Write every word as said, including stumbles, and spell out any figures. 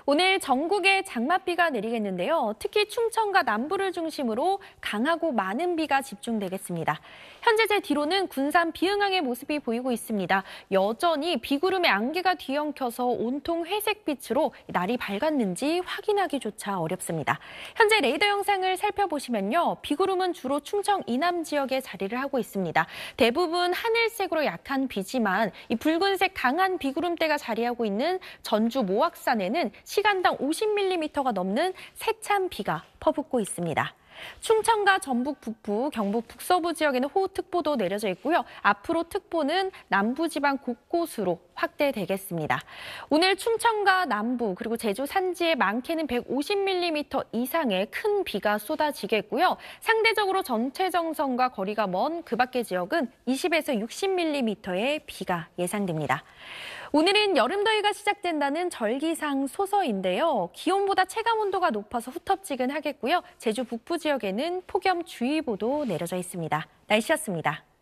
오늘 전국에 장맛비가 내리겠는데요. 특히 충청과 남부를 중심으로 강하고 많은 비가 집중되겠습니다. 현재 제 뒤로는 군산 비흥항의 모습이 보이고 있습니다. 여전히 비구름의 안개가 뒤엉켜서 온통 회색빛으로 날이 밝았는지 확인하기조차 어렵습니다. 현재 레이더 영상을 살펴보시면요. 비구름은 주로 충청 이남 지역에 자리를 하고 있습니다. 대부분 하늘색으로 약한 비지만 이 붉은색 강한 비구름대가 자리하고 있는 전주 모악산에는 시간당 오십 밀리미터가 넘는 세찬 비가 퍼붓고 있습니다. 충청과 전북 북부, 경북 북서부 지역에는 호우특보도 내려져 있고요. 앞으로 특보는 남부지방 곳곳으로 확대되겠습니다. 오늘 충청과 남부 그리고 제주 산지에 많게는 백오십 밀리미터 이상의 큰 비가 쏟아지겠고요. 상대적으로 전체 정선과 거리가 먼 그 밖의 지역은 이십에서 육십 밀리미터의 비가 예상됩니다. 오늘은 여름더위가 시작된다는 절기상 소서인데요. 기온보다 체감온도가 높아서 후텁지근하겠고요. 제주 북부 지역에는 폭염주의보도 내려져 있습니다. 날씨였습니다.